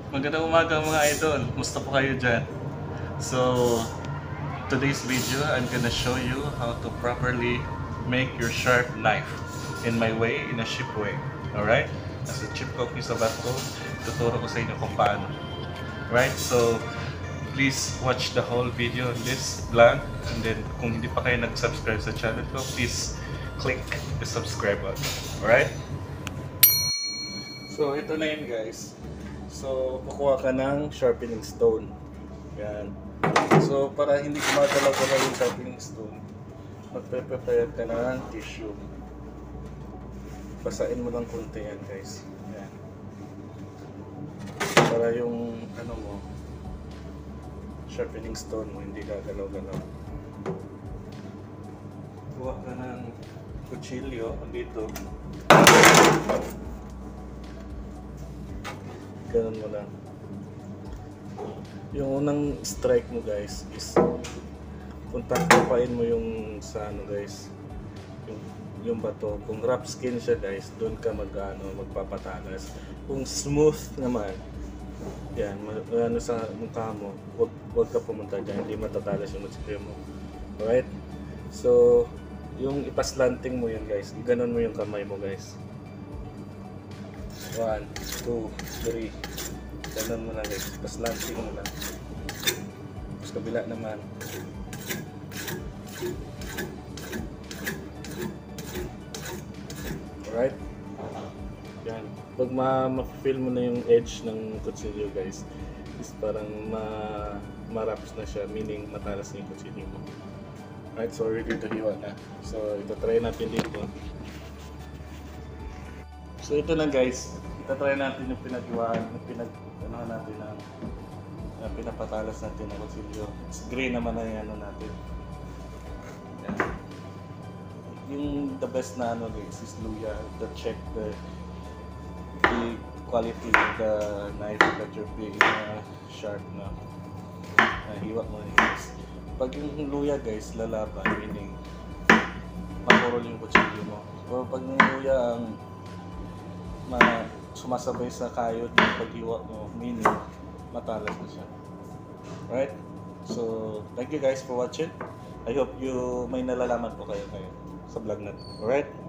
Magandang umaga mga idol. Musta po kayo dyan? So, today's video, I'm gonna show you how to properly make your sharp knife in my way, in a cheap way. Alright? Nasa chip cookie sa bato, tuturo ko sa inyo kung paano. Right? So, please watch the whole video on this vlog. And then, kung hindi pa kayo nag-subscribe sa channel ko, please click the subscribe button. Alright? So, ito na yun guys. So, kukuha ka ng sharpening stone. Yan. So, para hindi gumagalaw-galaw yung sharpening stone, magpe-prepare ka ng tissue. Basain mo ng konti yan guys. Yan. Para yung ano mo, sharpening stone mo hindi gagalaw-galaw. Kuha ka ng kutsilyo dito. Ganun mo lang. Yung unang strike mo guys is kung tapain mo yung sa ano guys, yung bato. Kung rough skin siya guys, doon ka magpapatalas. Kung smooth naman, yan, ano sa mukha mo, wag ka pumunta dyan, hindi matatalas yung matsikyo mo. Alright? So, yung ipaslanting mo yun guys, ganon mo yung kamay mo guys. 1, 2, 3. Ganon mo lang guys, ipaslanting mo lang. Tapos kabila naman. Alright? Yan. Pag ma-feel mo na yung edge ng kutsilyo guys, is parang ma-wraps na siya, meaning matalas na yung kutsilyo mo. Alright, so ready to hiwa na. So ito try natin dito. So ito na guys, ito-try natin yung pinaghiwaan, yung natin ng pinapatalas natin ng kutsilyo. It's gray naman na yung ano natin. Yan. Yung the best na ano guys is luya, to check the quality of the knife that you're being sharp na hiwa mo guys. Pag yung luya guys lalaban, meaning makurol yung kutsilyo mo. Pero pag yung luya ang sumasabay sa kayod ng paghiwa mo, meaning matalas na siya. Right? So, thank you guys for watching. I hope may nalalaman po kayo sa vlog natin. Alright?